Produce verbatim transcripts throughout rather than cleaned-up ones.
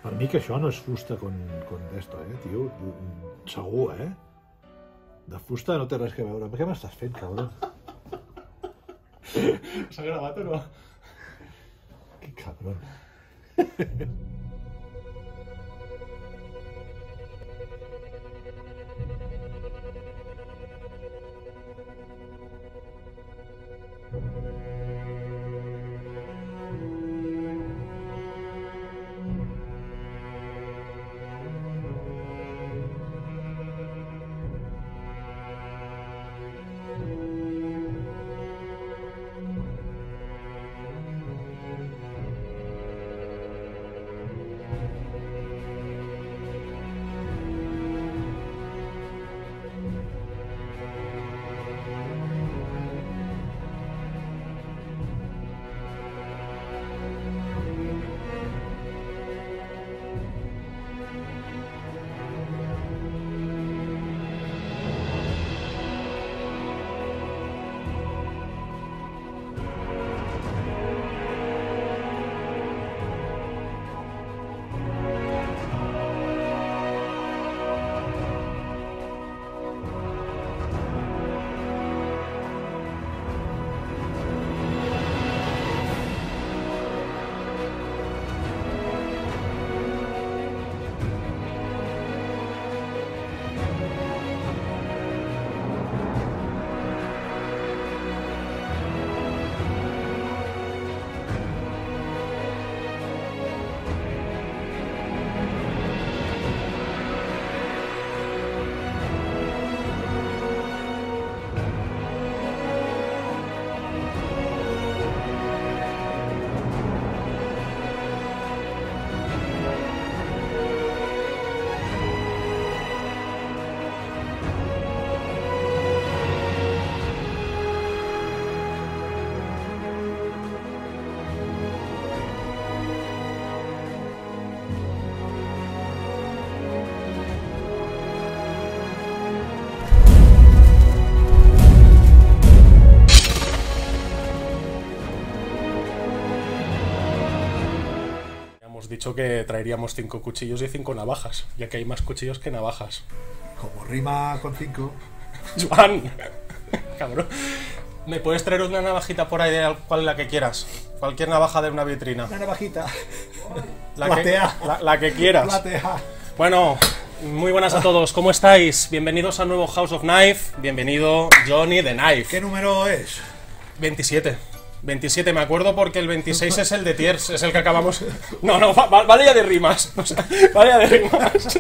Per mi que això no és fusta con, con esto, eh, tio. Segur, eh? De fusta no té res que veure. Què m'estàs fent, cabron? S'ha gravat o no? Que cabron. Dicho que traeríamos cinco cuchillos y cinco navajas, ya que hay más cuchillos que navajas. Como rima con cinco. Joan, cabrón, ¿me puedes traer una navajita por ahí, cual la que quieras? Cualquier navaja de una vitrina. Una navajita. La Platea. Que, la, la que quieras. Platea. Bueno, muy buenas a todos, ¿cómo estáis? Bienvenidos a un nuevo House of Knife. Bienvenido Johnny the Knife. ¿Qué número es? veintisiete. veintisiete, me acuerdo porque el veintiséis es el de Tiers, es el que acabamos... No, no, va, vale ya de rimas, o sea, vale ya de rimas.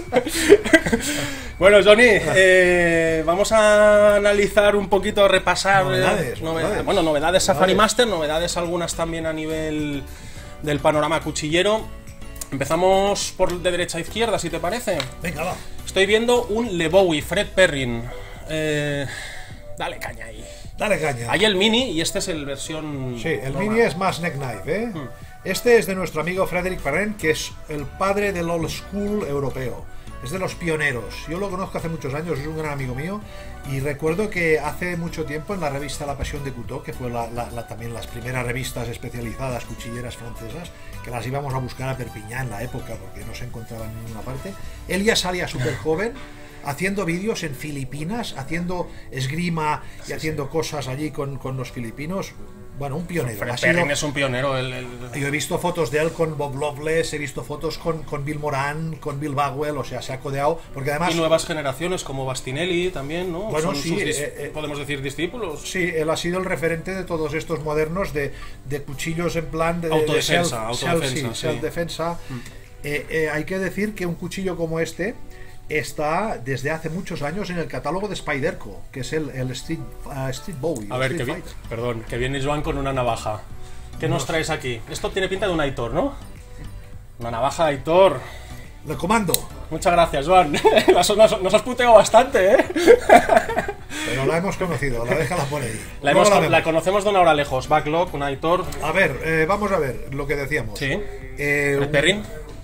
Bueno, Johnny, eh, vamos a analizar un poquito, repasar... Novedades, eh, novedades. Bueno, novedades, novedades Safari Master, novedades algunas también a nivel del panorama cuchillero. Empezamos por de derecha a izquierda, si te parece. Venga, va. Estoy viendo un Le Bowie, Fred Perrin. Eh, dale caña ahí. Dale caña. Hay el mini y este es el versión... Sí, el normal. mini es más neck knife, ¿eh? Mm. Este es de nuestro amigo Frédéric Perrin, que es el padre del old school europeo. Es de los pioneros. Yo lo conozco hace muchos años, es un gran amigo mío. Y recuerdo que hace mucho tiempo en la revista La Pasión de Couteau, que fue la, la, la, también las primeras revistas especializadas cuchilleras francesas, que las íbamos a buscar a Perpiñán en la época porque no se encontraban en ninguna parte, él ya salía súper joven haciendo vídeos en Filipinas, haciendo esgrima y sí, haciendo sí. cosas allí con, con los filipinos. Bueno, un pionero. Fred Perrin es un pionero. El, el... Yo he visto fotos de él con Bob Loveless, he visto fotos con, con Bill Moran, con Bill Bagwell, o sea, se ha codeado. Porque además... Y nuevas generaciones como Bastinelli también, ¿no? Bueno, Son sí. sus, Eh, eh, podemos decir discípulos. Sí, él ha sido el referente de todos estos modernos de, de cuchillos en plan de... Autodefensa, de self, autodefensa. Self, sí, sí. self-defensa. Mm. Eh, eh, hay que decir que un cuchillo como este está desde hace muchos años en el catálogo de Spyderco, que es el, el Street, uh, Street Bowie. A ver, que vi... perdón, que viene Joan con una navaja. ¿Qué nos traes aquí? Esto tiene pinta de un Aitor, ¿no? Una navaja Aitor. Le comando. Muchas gracias, Joan. Nos has puteado bastante, ¿eh? Pero la hemos conocido, la déjala por ahí. La, hemos, la, la conocemos de una hora lejos. Backlog, un Aitor. A ver, eh, vamos a ver lo que decíamos. Sí. Eh, ¿El Perrin?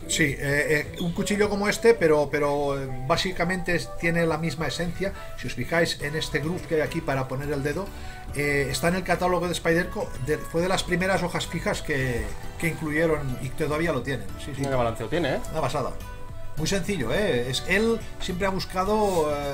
Sí, eh, eh, un cuchillo como este, pero, pero eh, básicamente es- tiene la misma esencia. Si os fijáis en este groove que hay aquí para poner el dedo, eh, está en el catálogo de Spyderco, de- fue de las primeras hojas fijas que, que incluyeron y que todavía lo tienen. Sí, sí, Mira qué balanceo tiene, ¿eh? una pasada. Muy sencillo, ¿eh? Es, él siempre ha buscado, eh,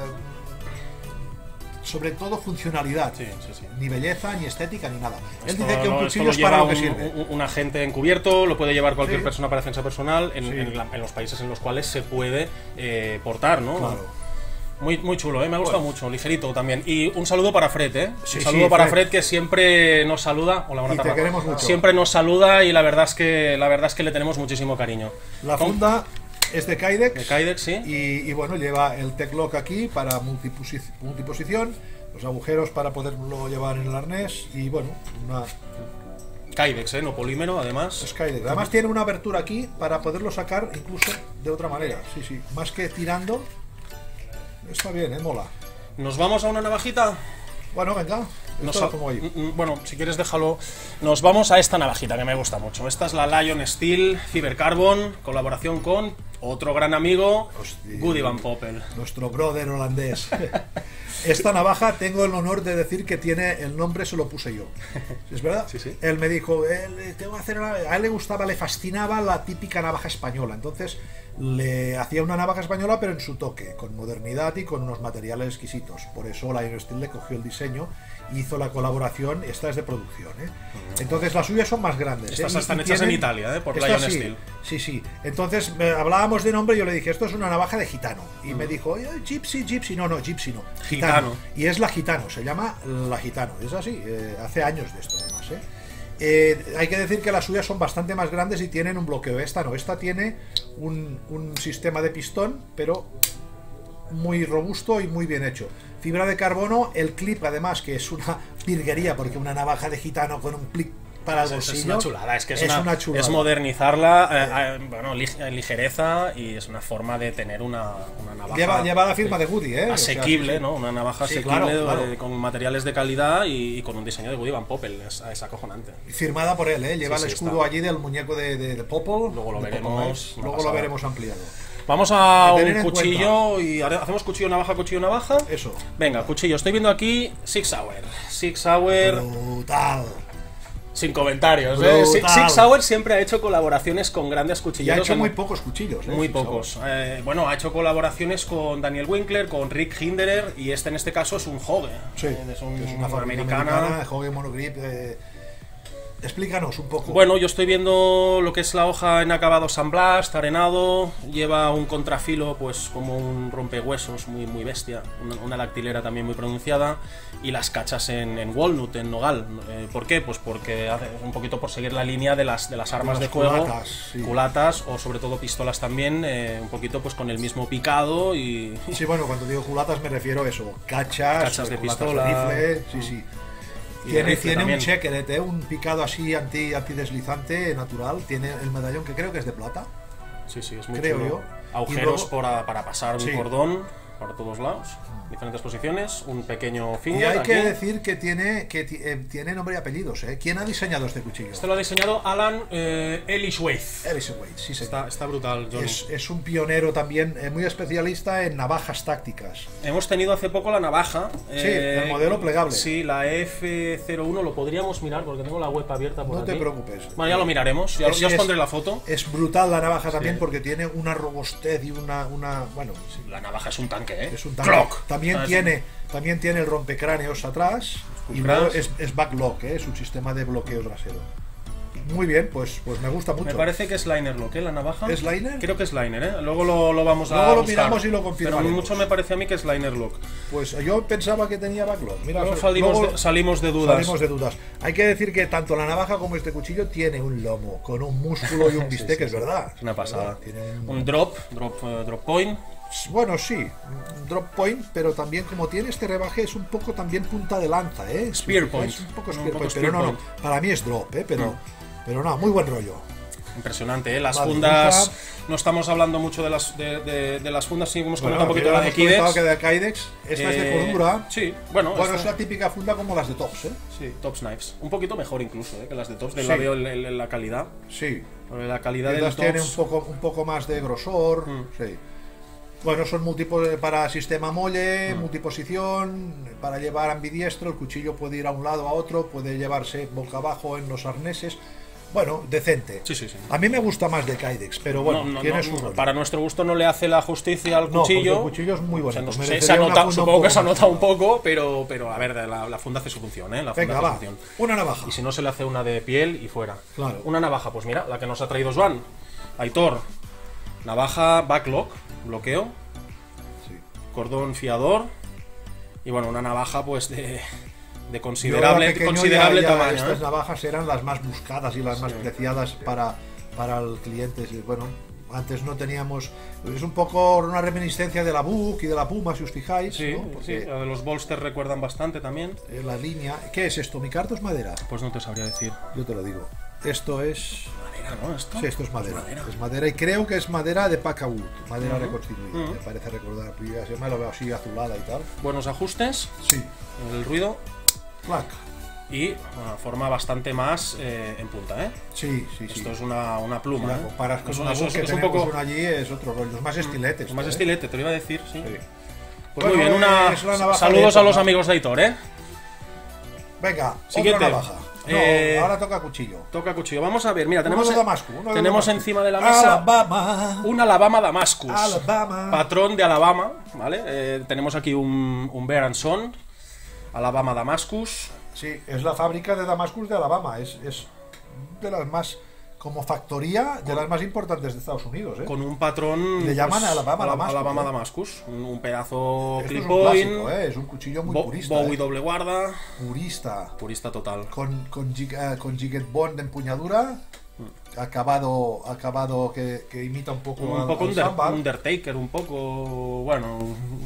sobre todo, funcionalidad. Sí, sí, sí. Ni belleza, ni estética, ni nada. Él Esto dice que un lo- esto cuchillo lo es para lleva lo que un, sirve. un- un agente encubierto, lo puede llevar cualquier Sí. persona para defensa personal en, Sí. en la- en los países en los cuales se puede eh, portar, ¿no? Claro. Muy, muy chulo, ¿eh? Me ha gustado mucho, ligerito también. Y un saludo para Fred, ¿eh? Sí, un saludo sí, para Fred. Fred que siempre nos saluda. Hola, buena Y te tarde. queremos mucho. Siempre nos saluda y la verdad es que la verdad es que le tenemos muchísimo cariño. La Con- funda es de Kydex. de Kydex, sí. Y, y bueno, lleva el tech lock aquí para multiposi- multiposición, los agujeros para poderlo llevar en el arnés y bueno, una Kydex, ¿eh? No polímero, además. es Kydex. Además tiene una abertura aquí para poderlo sacar incluso de otra manera. Sí, sí, más que tirando. Está bien, ¿eh? Mola. ¿Nos vamos a una navajita? Bueno, venga. Nos Esto ha- lo pongo ahí. Mm, mm, Bueno, si quieres déjalo. Nos vamos a esta navajita que me gusta mucho. Esta es la Lion Steel Fibercarbon, colaboración con otro gran amigo, Hostia. Goody Van Poppel. Nuestro brother holandés. Esta navaja tengo el honor de decir que tiene el nombre, se lo puse yo. ¿Es verdad? Sí, sí. Él me dijo, él, tengo que hacer una... a él le gustaba, le fascinaba la típica navaja española. Entonces le hacía una navaja española, pero en su toque, con modernidad y con unos materiales exquisitos. Por eso Lion Steel le cogió el diseño, hizo la colaboración. Esta es de producción, ¿eh? Entonces las suyas son más grandes. Estas ¿eh? Y- están y hechas en tienen- Italia, ¿eh? Por Estas Lion sí, Steel. Sí, sí. Entonces eh, hablábamos de nombre y yo le dije, esto es una navaja de gitano. Y Mm. me dijo, "Eh, Gypsy, Gypsy. No, no, Gypsy no. Gitano. Y es la gitano, se llama la gitano. Es así, eh, hace años de esto además, ¿eh? Eh, hay que decir que las suyas son bastante más grandes y tienen un bloqueo. Esta no, esta tiene un, un sistema de pistón, pero muy robusto y muy bien hecho. Fibra de carbono, el clip además, que es una virguería, porque una navaja de gitano con un clip para el Es, bolsillo es una chulada, es que es, es una, una chulada. es modernizarla, eh, eh, bueno, lig- eh, ligereza y es una forma de tener una, una navaja Lleva, lleva la firma de Goody, ¿eh? O sea, asequible, sí, sí. ¿no? Una navaja Sí, asequible claro, claro. eh, con materiales de calidad y, y con un diseño de Goody Van Poppel, es, es acojonante. Firmada por él, ¿eh? Lleva Sí, el sí, escudo está. allí del muñeco de, de, de Popol. Luego lo de veremos, Popol Knives. una Luego lo pasada. veremos ampliado. Vamos a A tener un en cuchillo y ahora hacemos cuchillo navaja, cuchillo navaja. Eso. Venga, cuchillo. Estoy viendo aquí Six Hour. Six Hour Brutal. sin comentarios. ¿eh? Brutal. Six Six Hour siempre ha hecho colaboraciones con grandes Y ha cuchilleros. hecho en- muy pocos cuchillos, ¿eh? Muy Sí, pocos. Eh, bueno, ha hecho colaboraciones con Daniel Winkler, con Rick Hinderer y este en este caso es un Hogue. Sí, Eh, es, un, que es una fábrica americana. americana, Hogue Monogrip. eh, explícanos un poco. Bueno, yo estoy viendo lo que es la hoja en acabado sandblast, arenado, lleva un contrafilo pues como un rompehuesos muy, muy bestia, una, una dactilera también muy pronunciada y las cachas en, en walnut, en nogal. Eh, ¿Por qué? Pues porque hace un poquito por seguir la línea de las, de las armas de, las fuego, culatas, sí. culatas o sobre todo pistolas también, eh, un poquito pues con el mismo picado y... Sí, bueno, cuando digo culatas me refiero a eso. Cachas, Cachas de culatas pistola. rifle, sí, sí. Y de Tiene, rifle tiene un también. checkeret, ¿eh? Un picado así anti, antideslizante natural. Tiene el medallón que creo que es de plata. Sí, sí, es muy Creo chulo. yo. Agujeros Y luego- para, para pasar un Sí. cordón para todos lados, diferentes posiciones, un pequeño Y finger hay que aquí. decir que tiene que ti- eh, tiene nombre y apellidos, ¿eh? ¿Quién ha diseñado este cuchillo? Este lo ha diseñado Alan eh, Ellishwaith. Edison Wade, sí, señor. Está, está brutal, Johnny. Es, es un pionero también, eh, muy especialista en navajas tácticas. Hemos tenido hace poco la navaja. Sí, el modelo plegable. Sí, la F cero uno, lo podríamos mirar porque tengo la web abierta por No aquí. te preocupes. Bueno, ya lo miraremos, ya, Es- ya os es- pondré la foto. Es brutal la navaja también Sí. porque tiene una robustez y una, una bueno, La navaja es un tanque, ¿eh? es un tanque. Clock. También Ah, es- tiene, también tiene el rompecráneos atrás y Crash. luego es, es backlock, ¿eh? Es un sistema de bloqueo trasero. Muy bien, pues, pues me gusta mucho. Me parece que es liner lock, ¿eh? La navaja. ¿Es liner? Creo que es liner, ¿eh? Luego lo, lo vamos a Luego lo buscar. miramos y lo confirmaremos. Pero mucho me parece a mí que es liner lock. Pues yo pensaba que tenía backlock. Mira, Luego salimos, luego de, salimos de dudas. salimos de dudas. Hay que decir que tanto la navaja como este cuchillo tiene un lomo con un músculo y un Sí, bistec, sí, es sí. verdad. Es una pasada. ¿Verdad? Tiene un- Un drop, drop, eh, drop point. Bueno, sí, un drop point, pero también como tiene este rebaje es un poco también punta de lanza, ¿eh? Spear Es point. un poco Un spear poco point, spear pero no, no, point. para mí es drop, ¿eh? Pero, pero no, muy buen rollo. Impresionante, ¿eh? Las Vale, fundas. usa- No estamos hablando mucho de las, de, de- de las fundas, sí, hemos comentado Bueno, un poquito ya la de hemos comentado Kydex. que de Kydex, esta es de Eh, cordura. Sí, bueno, Bueno, esta- es la típica funda como las de Tops, ¿eh? sí, Tops Knives. Un poquito mejor incluso, ¿eh? Que las de Tops, del Sí. labio en, en- en la calidad. Sí, La calidad del Entonces tops... tiene un poco, un poco más de grosor. Mm. Sí. Bueno, son múltiples para sistema molle, Mm. multiposición, para llevar ambidiestro. El cuchillo puede ir a un lado a otro, puede llevarse boca abajo en los arneses. Bueno, decente. Sí, sí, sí. A mí me gusta más de Kydex, pero bueno, No, no, tiene no, su rollo. para nuestro gusto no le hace la justicia al No, porque cuchillo. el cuchillo es muy O sea, bonito. no sé, merecería se ha una notado- funda un supongo que poco se ha más notado un funda. poco, pero, pero a ver, la, la funda hace su función, ¿eh? La funda Venga, hace va. función. Una navaja. Y si no, se le hace una de piel y fuera. Claro. Una navaja, pues mira, la que nos ha traído Joan. Aitor. Navaja backlock, bloqueo, Sí. cordón fiador. Y bueno, una navaja pues de, de Yo considerable, era pequeño, considerable ya- ya tamaño. Estas ¿eh? navajas eran las más buscadas y las más Sí. preciadas para, para el cliente. Sí, bueno, antes no teníamos. Es un poco una reminiscencia de la Buck y de la Puma, si os fijáis. Sí, ¿no? Porque sí, la de los bolsters recuerdan bastante también. eh, la línea. ¿Qué es esto? ¿Mi carta es madera? Pues no te sabría decir. Yo te lo digo. Esto es. Madera, ¿no? ¿Esto? Sí, esto es madera. madera. Es madera y creo que es madera de Pacawood, madera Ujú. reconstituida. Ujú. Me parece recordar. Ya se me lo veo así azulada y tal. Buenos ajustes, Sí. el ruido Clac. y una forma bastante más eh, en punta, ¿eh? Sí, sí, sí. Esto es una, una Si pluma. la ¿eh? comparas con Eso- una eso Buck es- que es un tenemos poco una allí, es otro rollo. Es más estilete. esto, más ¿eh? estilete, te lo iba a decir, sí. Sí. Pues Bueno, muy bien, una... es la navaja saludos de a los época. amigos de Aitor, ¿eh? Venga, Siguiente. otra navaja. No, Eh, ahora toca cuchillo. Toca cuchillo. Vamos a ver, mira, Uno tenemos, de Damasco, uno de tenemos Damasco. encima de la mesa Alabama. un Alabama Damascus. Alabama. Patrón de Alabama, ¿vale? Eh, tenemos aquí un, un Bear and Son, Alabama Damascus. Sí, es la fábrica de Damascus de Alabama. Es, es de las más, como factoría, de las más importantes de Estados Unidos. ¿eh? Con un patrón... Le llaman Alabama Damascus, Alabama ¿eh? Damascus. Un, un pedazo Esto es un clip-point. clásico, ¿eh? Es un cuchillo muy Bo- purista. Bowie ¿eh? doble guarda. Purista. Purista total. Con, con, jig- eh, con Jigget Bond de empuñadura. Acabado, acabado que, que imita un poco Un al- poco al under- Sambar. Undertaker, un poco... Bueno,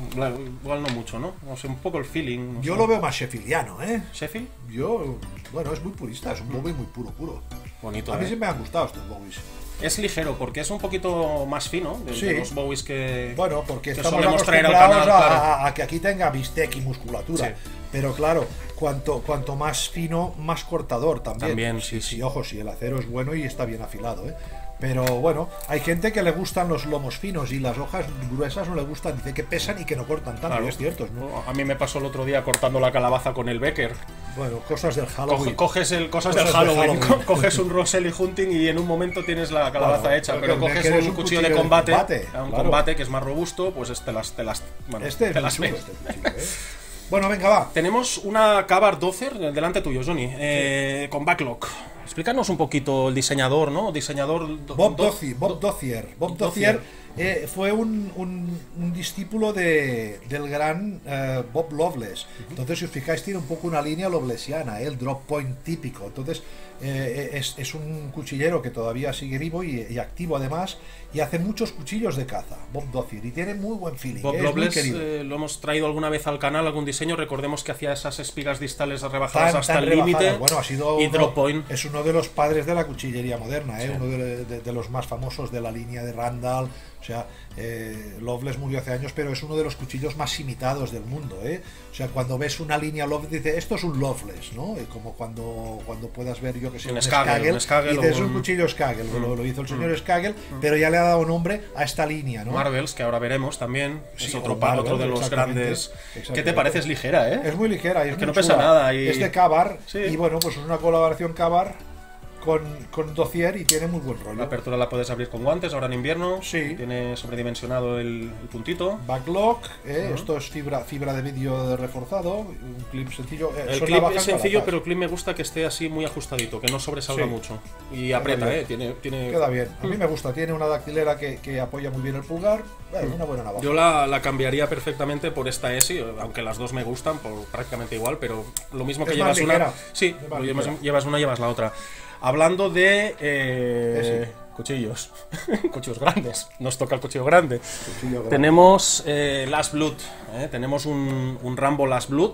igual no mucho, ¿no? No sé, un poco el feeling. no Yo sé. lo veo más sheffieldiano, ¿eh? ¿Sheffield? Yo, bueno, es muy purista, es un Bowie muy puro, puro. Bonito, A mí ¿eh? sí me han gustado estos Bowies. Es ligero porque es un poquito más fino de, Sí. de los Bowies que, Bueno, porque que estamos solemos traer al acostumbrados canal. a, claro. a- a que aquí tenga bistec y musculatura. Sí. Pero claro, cuanto, cuanto más fino, más cortador también. También, sí, sí. Ojo, si el acero es bueno y está bien afilado, ¿eh? Pero bueno, hay gente que le gustan los lomos finos y las hojas gruesas no le gustan. Dice que pesan y que no cortan tanto, Claro. y es cierto. ¿no? A mí me pasó el otro día cortando la calabaza con el Becker. Bueno, cosas del Coge- Halloween. coges el cosas, Cosas del de Halloween, Halloween. co- coges un Roselle Hunting y en un momento tienes la calabaza Claro, hecha, porque pero el coges Becker un, es un cuchillo de cuchillo de combate, combate, a un claro. combate que es más robusto, pues este las, te las, bueno, Este te es muy las chulo, ves. este cuchillo, ¿eh? Bueno, venga, va. Tenemos una Kabar Dozer delante tuyo, Johnny, eh, con backlock. Explícanos un poquito el diseñador, ¿no? Diseñador do- Bob do- Dozier, Bob Dozier. Bob Dozier. Dozier eh, fue un, un- un discípulo de, del gran eh, Bob Loveless. Entonces, si os fijáis, tiene un poco una línea lovelessiana, ¿eh? El drop point típico. Entonces, eh, es, es un cuchillero que todavía sigue vivo y, y activo además, y hace muchos cuchillos de caza, Bob Dozier, y tiene muy buen feeling. Bob ¿eh? Es muy Loveless querido. eh, lo hemos traído alguna vez al canal, algún diseño. Recordemos que hacía esas espigas distales rebajadas Tan- hasta tan el límite. rebajadas. Bueno, ha sido y uno- drop point. es uno de los padres de la cuchillería moderna, ¿eh? Sí. Uno de, de- de los más famosos de la línea de Randall. O sea, eh, Loveless murió hace años, pero es uno de los cuchillos más imitados del mundo, ¿eh? O sea, cuando ves una línea Loveless, dice, esto es un Loveless, ¿no? Y como cuando, cuando puedas ver, yo que sé, Un un, Skagel, Skagel, un Skagel dices, o es un un- cuchillo Skagel, lo, lo hizo el señor Skagel, pero ya le ha dado nombre a esta línea, ¿no? Marvels, que ahora veremos también. Sí, es otro, o pa- Marvels, otro de los exactamente, grandes. ¿Qué te exactamente. parece? Es ligera, ¿eh? Es muy ligera y es que muy no pesa chula. nada y- Es de Kabar Sí. y bueno, pues es una colaboración Kabar con, con Dozier y tiene muy buen rollo. La apertura la puedes abrir con guantes ahora en invierno. Sí. Tiene sobredimensionado el, el puntito. Backlock, eh, esto es fibra fibra de vídeo reforzado, un clip sencillo. eh, El son clip navajas es sencillo, baratas. pero el clip me gusta que esté así muy ajustadito, que no sobresalga Sí. mucho. Y aprieta, bien. ¿eh? Tiene, tiene... Queda bien. A mí me gusta, tiene una dactilera que, que apoya muy bien el pulgar. Bueno, una buena navaja. Yo la, la cambiaría perfectamente por esta E S I, aunque las dos me gustan, por prácticamente igual, pero lo mismo que Es llevas más una. ligera. Sí, Es más lo llevas, ligera. llevas una, llevas la otra. Hablando de eh, E S I. cuchillos, cuchillos grandes, nos toca el cuchillo grande. Cuchillo grande. Tenemos eh, Last Blood, ¿eh? tenemos un, un Rambo Last Blood,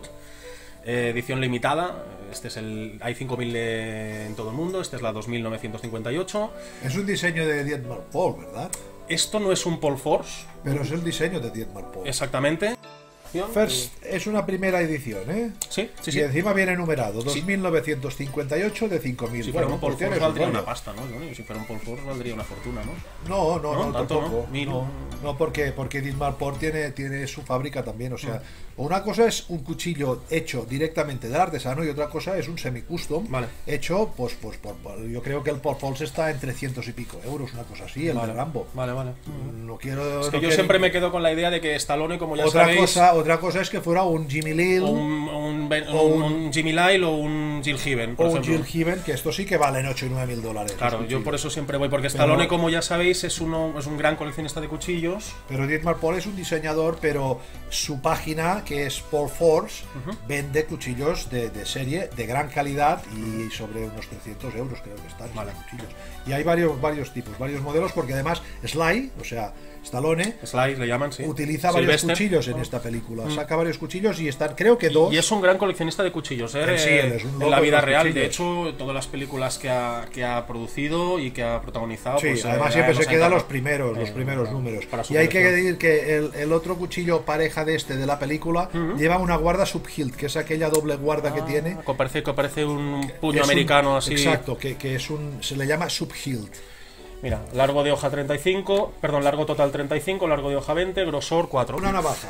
eh, edición limitada. Este es el. Hay cinco mil de- en todo el mundo, esta es la dos mil novecientos cincuenta y ocho. Es un diseño de Dietmar Paul, ¿verdad? Esto no es un Paul Force, Pero es el diseño de Dietmar Paul. exactamente. numeración. First y... es una primera edición, ¿eh? Sí, sí, sí. Y encima viene numerado, Sí. dos mil novecientos cincuenta y ocho de cinco mil. Si fuera un Paul pues tiene Force su valdría rollo. una pasta, ¿no? Johnny? Si fuera un Paul Force valdría una fortuna, ¿no? No, no, No, no, tanto tampoco. no. Mil. No, no, porque, porque Dietmar Pohl tiene, tiene su fábrica también. O sea, una cosa es un cuchillo hecho directamente del artesano y otra cosa es un semi-custom Vale. hecho, pues, pues por, por- yo creo que el Paul Force está en trescientos y pico euros, una cosa así, el Vale. de Rambo. Vale, vale. No quiero. Es que no yo quiero- siempre me quedo con la idea de que Stallone, como ya otra sabéis, cosa, otra cosa es que fuera un Jimmy Lil o un, un, Ben- o un- un- un Jimmy Lyle o un Jill Heaven, por o un ejemplo. Jill Heaven, que esto sí que valen ocho y nueve mil dólares. los Claro, yo cuchillos. por eso siempre voy, porque Pero- Stallone, como ya sabéis, es uno es un gran coleccionista de cuchillos. Pero Dietmar Pohl es un diseñador, pero su página, que es Paul Force, vende cuchillos de, de serie de gran calidad y sobre unos trescientos euros creo que están Vale. estos cuchillos. Y hay varios varios tipos, varios modelos, porque además Sly, o sea, Stallone, Slice le llaman, sí. utiliza varios Sylvester. cuchillos en esta película. Saca varios cuchillos y están, creo que dos. Y es un gran coleccionista de cuchillos, ¿eh? En sí, él es un en loco la de vida los real. De cuchillos. hecho, todas las películas que ha, que ha producido y que ha protagonizado. Sí, pues, además eh, siempre nos se quedan encanta. los primeros, los Eh, primeros claro, números. para su Y hay que colección. decir que el, el otro cuchillo pareja de este de la película lleva una guarda subhilt, que es aquella doble guarda que tiene. Que parece, que parece un puño Es un- americano así. Exacto, que, que es un, se le llama subhilt. Mira, largo de hoja treinta y cinco, perdón, largo total treinta y cinco, largo de hoja veinte, grosor cuatro. Una navaja.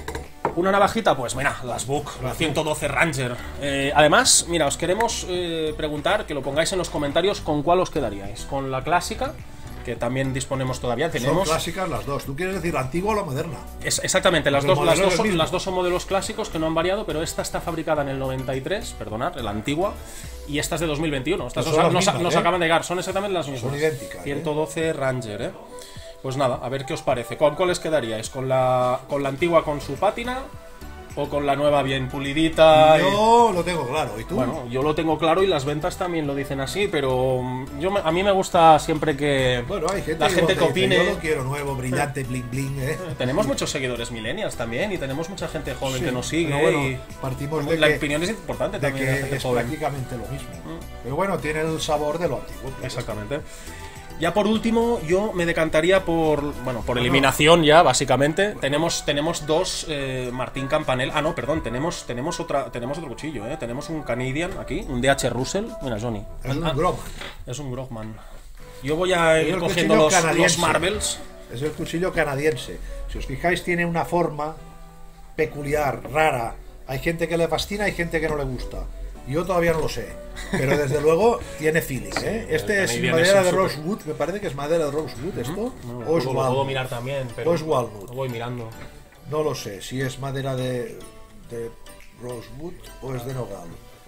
Una navajita, pues mira, las Book, la ciento doce Ranger. Eh, además, mira, os queremos eh, preguntar, que lo pongáis en los comentarios, con cuál os quedaríais. Con la clásica, que también disponemos todavía, Son tenemos... clásicas las dos. ¿Tú quieres decir la antigua o la moderna? Es, exactamente, las El dos, las, modelo dos es el son, mismo. las dos son modelos clásicos que no han variado, pero esta está fabricada en el noventa y tres, perdonad, la antigua, y esta es de dos mil veintiuno. Estas Pues nos, son las nos- mismas, nos ¿eh? acaban de llegar, son exactamente las mismas. Son idénticas, ¿eh? ciento doce Ranger, ¿eh? Pues nada, a ver qué os parece. ¿Con cuál os quedaríais? ¿Con la, con la antigua con su pátina? ¿O con la nueva bien pulidita? y- Yo lo tengo claro. ¿Y tú? Bueno, yo lo tengo claro y las ventas también lo dicen así, pero mm, yo me- a mí me gusta siempre que Bueno, hay gente, la gente que igual te dice, opine. Yo lo quiero nuevo, brillante, bling bling. ¿eh? Tenemos muchos seguidores millennials también y tenemos mucha gente joven Sí, que nos sigue. pero bueno, y partimos de la que- opinión es importante De también de la que gente es joven. prácticamente lo mismo. Pero bueno, tiene el sabor de lo antiguo. claro. Exactamente. Ya por último, yo me decantaría por, bueno, por eliminación ya, básicamente. Tenemos, tenemos dos eh, Martín Campanel. Ah, no, perdón, tenemos, tenemos otra, tenemos otro cuchillo, ¿eh? Tenemos un Canadian aquí, un D H Russell. Mira, Johnny. Es un Ah, Grog. es un Grogman. Yo voy a Es ir el cogiendo cuchillo los, los canadiense. Marvels. Es el cuchillo canadiense. Si os fijáis, tiene una forma peculiar, rara. Hay gente que le fascina, hay gente que no le gusta. Yo todavía no lo sé. Pero desde luego tiene feeling, ¿eh? Este el es Canadian madera es un de super- rosewood. Me parece que es madera de rosewood esto. O es Lo puedo walnut. mirar también, pero O es walnut. lo voy mirando. No lo sé si es madera de, de rosewood o es de nogal.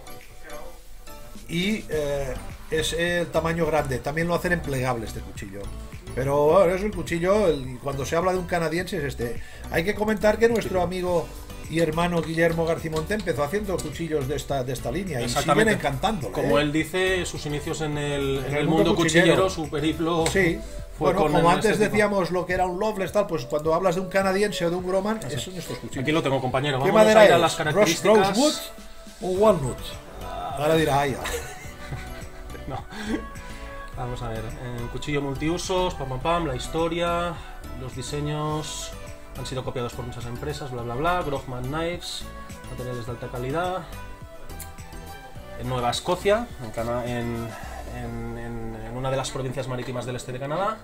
Y eh, es el tamaño grande. También lo hacen en plegable este cuchillo. Pero bueno, es el cuchillo. el- cuando se habla de un canadiense es este. Hay que comentar que nuestro amigo y hermano Guillermo Garcimonte empezó haciendo cuchillos de esta, de esta línea y siguen Exactamente. encantando. Como él dice, sus inicios en el, en el el mundo mundo cuchillero. cuchillero, su periplo. Sí. Fue Bueno, con como el- antes este tipo. decíamos lo que era un loveless tal, pues cuando hablas de un canadiense o de un groman, esos son estos cuchillos. Aquí lo tengo, compañero. ¿Qué Vamos a madera ir a es? las ¿Rose, características. rosewood o walnut? Ahora dirá, ay, ya. No. Vamos a ver. eh, cuchillo multiusos, pam pam pam, la historia, los diseños han sido copiados por muchas empresas, bla bla bla. Grogman Knives, materiales de alta calidad. En Nueva Escocia, en, Cana- en, en- en- en una de las provincias marítimas del este de Canadá.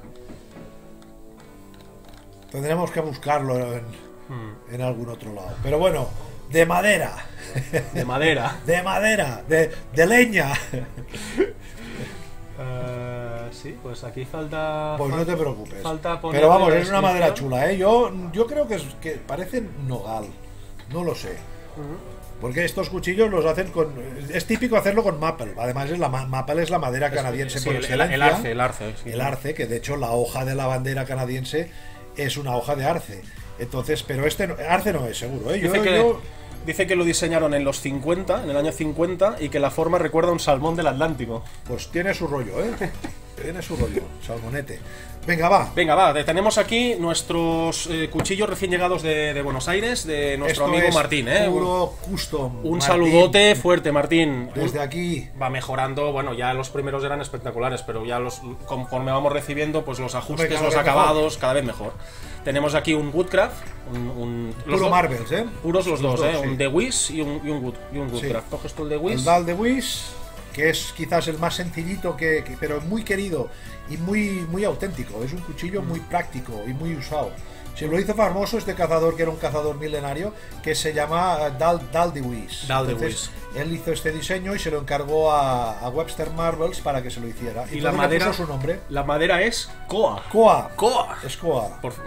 Tendremos que buscarlo en, en algún otro lado. Pero bueno, de madera. De madera. De madera, de, de leña. Eh, sí, pues aquí falta. Pues no falta- te preocupes. falta poner Pero vamos, la es una madera descripción. chula, ¿eh? Yo, yo creo que, es, que parece nogal. No lo sé. Porque estos cuchillos los hacen con... Es típico hacerlo con maple. Además, es la ma- maple es la madera canadiense Sí, por el, el- excelencia. el arce, el arce. sí. El arce, que de hecho la hoja de la bandera canadiense es una hoja de arce. Entonces, pero este no- arce no es seguro, ¿eh? Yo, Dice que, yo- dice que lo diseñaron en los cincuenta, en el año cincuenta, y que la forma recuerda a un salmón del Atlántico. pues tiene su rollo, ¿eh? tiene su rollo, salmonete. Venga, va. Venga, va, tenemos aquí nuestros eh, cuchillos recién llegados de, de Buenos Aires, de nuestro Esto amigo es Martín, ¿eh? Puro custom. Un Martín, saludote fuerte, Martín. desde aquí. Va mejorando, bueno, ya los primeros eran espectaculares, pero ya los conforme vamos recibiendo, pues los ajustes, Hombre, cada los vez acabados, mejor. cada vez mejor. Tenemos aquí un Woodcraft, un, un- los Puro dos- Marvels, ¿eh? puros los, dos, ¿eh? sí. Un The Wish y un, y un, Wood, y un Woodcraft. Coges tú el The El Wish. Dal de Wish, que es quizás el más sencillito, que, que- pero muy querido y muy, muy auténtico. Es un cuchillo muy práctico y muy usado. Se lo hizo famoso este cazador, que era un cazador milenario, que se llama eh, Dal, Dal de Wish. Dal de Entonces, él hizo este diseño y se lo encargó a, a Webster Marvels para que se lo hiciera. Y Entonces la le madera, puso su nombre. la madera es Coa. Coa. Coa. Es Coa. Por...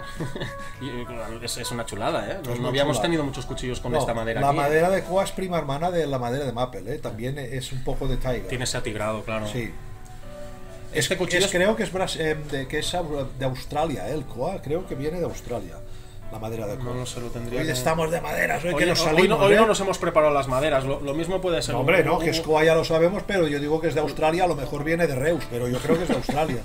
y, es, es una chulada, ¿eh? No, Es no muy habíamos chula. tenido muchos cuchillos con No, esta madera la aquí, ¿eh? madera de Coa es prima hermana de la madera de Maple, ¿eh? También es un poco de Tiger. Tiene ese atigrado, claro. Sí. Este Es- cuchillo es- es- creo que es, bras- eh, de, que es au- de Australia, ¿eh? El Coa, creo que viene de Australia, la madera de Coa. No, no se lo tendría Hoy que- estamos de maderas, hoy, Hoy, que nos hoy salimos, no, hoy ¿eh? no nos hemos preparado las maderas, lo, lo mismo puede ser. No, un- hombre, no, un- que es Coa ya lo sabemos, pero yo digo que es de Australia, a lo mejor viene de Reus, pero yo creo que es de Australia.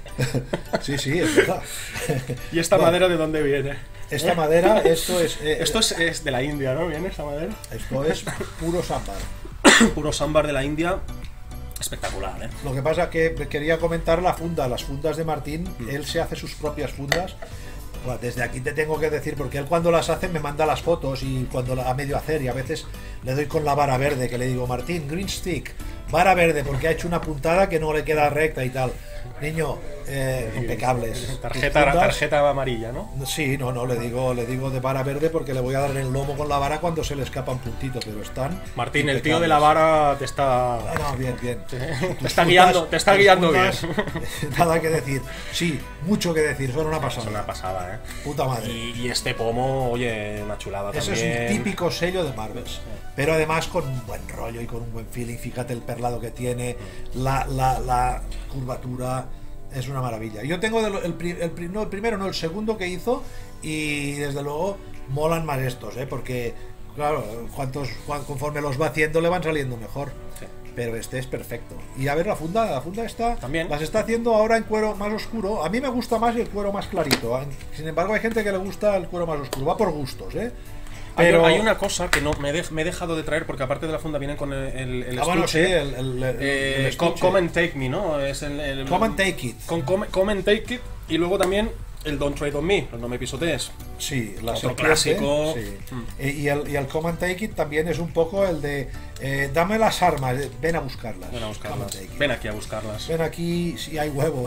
Sí, sí, es verdad. ¿Y esta Bueno, madera de dónde viene? Esta madera, esto es, eh, Esto es, es de la India, ¿no? ¿Viene esta madera? esto es puro sámbar. Puro sámbar de la India. Espectacular, ¿eh? Lo que pasa que quería comentar la funda, las fundas de Martín, Mm. él se hace sus propias fundas. Bueno, desde aquí te tengo que decir, porque él cuando las hace me manda las fotos y cuando la a medio hacer, y a veces le doy con la vara verde, que le digo, Martín, green stick, vara verde, porque ha hecho una puntada que no le queda recta y tal. Niño, eh, impecables. Tarjeta, Tus fundas- tarjeta amarilla, ¿no? Sí, no, no, le digo, le digo de vara verde porque le voy a dar en el lomo con la vara cuando se le escapa un puntito, pero están. Martín, el impecables. tío de la vara te está. Ah, no, bien, bien. Te Tus está fundas- guiando, te está tus guiando fundas, bien. Nada que decir. Sí, mucho que decir, son una Es pasada. una pasada, ¿eh? Puta madre. Y, y este pomo, oye, una chulada Ese también. es un típico sello de Marvels, pero además con un buen rollo y con un buen feeling. Fíjate el perlado que tiene, la, la, la curvatura, es una maravilla. Yo tengo de lo- el, pri- el, pri- no, el primero, no, el segundo que hizo, y desde luego molan más estos, ¿eh? Porque, claro, cuantos, cuan- conforme los va haciendo le van saliendo mejor. Sí. Pero este es perfecto. Y a ver, la funda, la funda está. También. Las está haciendo ahora en cuero más oscuro. A mí me gusta más el cuero más clarito. Sin embargo, hay gente que le gusta el cuero más oscuro. Va por gustos, ¿eh? Hay- Pero Hay, una cosa que no me, he dej- me he dejado de traer porque aparte de la funda vienen con el, el, el Ah, bueno, sí, estuche. el, el, el- Eh, el co- estuche. come and take me, ¿no? Es el, el- Come and take it. Con come, come and take it. Y luego también el Don't Trade on Me, no me pisotees. Sí, la Otro serpiente, clásico. sí. Mm. Eh, Y, el, y el Come and Take It también es un poco el de eh, dame las armas, eh, ven a buscarlas. Ven a Come and buscarlas. take it. Ven aquí a buscarlas. Ven aquí si hay huevos.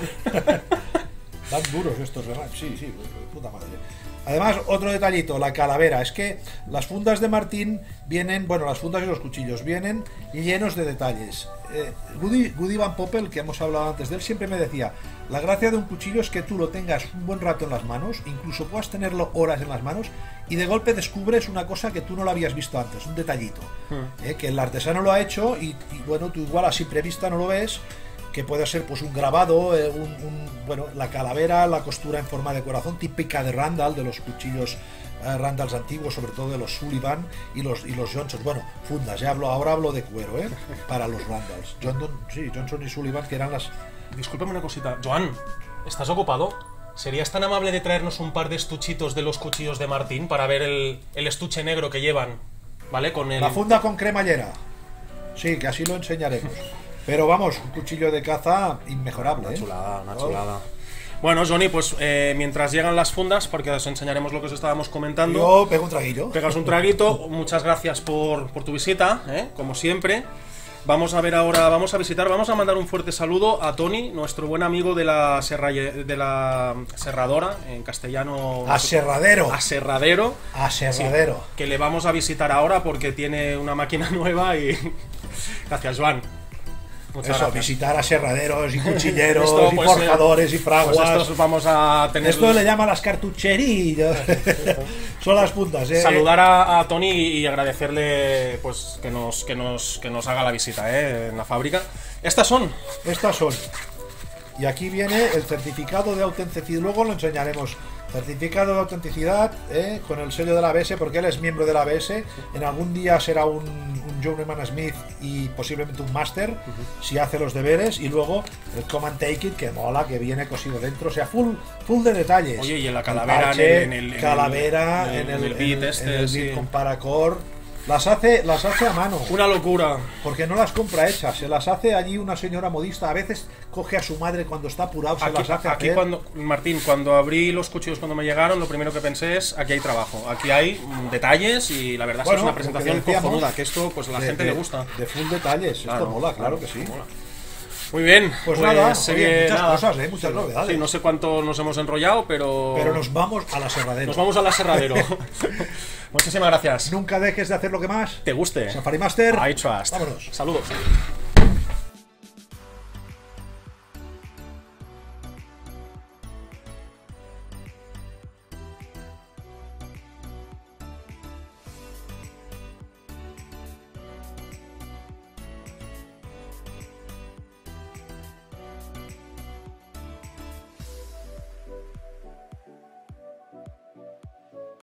Dan duros estos, ¿verdad? Sí, sí, puta madre. Además, otro detallito, la calavera. Es que las fundas de Martín vienen, bueno, las fundas y los cuchillos vienen llenos de detalles. Eh, Woody, Woody Van Poppel, que hemos hablado antes de él, siempre me decía, la gracia de un cuchillo es que tú lo tengas un buen rato en las manos, incluso puedas tenerlo horas en las manos, y de golpe descubres una cosa que tú no lo habías visto antes, un detallito. Eh, que el artesano lo ha hecho y, y, bueno, tú igual a simple vista no lo ves, que puede ser pues un grabado, eh, un, un- bueno, la calavera, la costura en forma de corazón, típica de Randall, de los cuchillos eh, Randalls antiguos, sobre todo de los Sullivan y los y los Johnson. Bueno, fundas, ya hablo, ahora hablo de cuero, ¿eh? Para los Randalls. Johnson, sí, Johnson y Sullivan, que eran las... Discúlpame una cosita. Joan, ¿estás ocupado? ¿Serías tan amable de traernos un par de estuchitos de los cuchillos de Martín para ver el, el estuche negro que llevan? ¿Vale? Con el... La funda con cremallera. Sí, que así lo enseñaremos. Pero vamos, un cuchillo de caza inmejorable, Una ¿eh? chulada, una Oh. chulada. Bueno, Johnny, pues eh, mientras llegan las fundas, porque os enseñaremos lo que os estábamos comentando. Yo pego un traguillo. Pegas un traguito, muchas gracias por, por tu visita, ¿eh? Como siempre. Vamos a ver ahora, vamos a visitar, vamos a mandar un fuerte saludo a Tony, nuestro buen amigo de la, serralle- de la serradora, en castellano... Aserradero. Aserradero. Aserradero. Que le vamos a visitar ahora porque tiene una máquina nueva y... Gracias, Joan. Muchas Eso, gracias. visitar aserraderos y cuchilleros Esto, y pues, forjadores y Pues fraguas. estos vamos a tener... Esto le llaman las cartucherías. Son las puntas, ¿eh? Saludar a, a Tony y agradecerle pues que nos, que nos, que nos haga la visita, ¿eh? En la fábrica. Estas son. Estas son Y aquí viene el certificado de autenticidad, luego lo enseñaremos. Certificado de autenticidad, ¿eh? Con el sello de la A B S, porque él es miembro de la A B S. En algún día será un, un Journeyman Smith y posiblemente un Master, uh-huh. si hace los deberes. Y luego el Come and Take It, que mola, que viene cosido dentro. O sea, full, full de detalles. Oye, y en la calavera, el parche, en el, en el calavera, en el, en el, en el beat, este, en el beat sí. con paracord. Las hace, las hace a mano. Una locura. Porque no las compra hechas, se las hace allí una señora modista. A veces coge a su madre cuando está apurado, se aquí, las hace aquí hacer. cuando, Martín, cuando abrí los cuchillos cuando me llegaron, lo primero que pensé es, aquí hay trabajo, aquí hay mm, detalles y la verdad bueno, es que es una presentación decíamos, cojonuda, que esto pues a la de, gente de, le gusta. De full detalles, claro, esto mola, claro, claro que sí. Mola. Muy bien, pues, pues nada, eh, oye, muchas nada. cosas, ¿eh? Muchas novedades. Sí, no sé cuánto nos hemos enrollado, pero... Pero nos vamos a la Serradero. Nos vamos a la Serradero. Muchísimas gracias. Nunca dejes de hacer lo que más te guste. Safari Master. I trust. Vámonos. Saludos.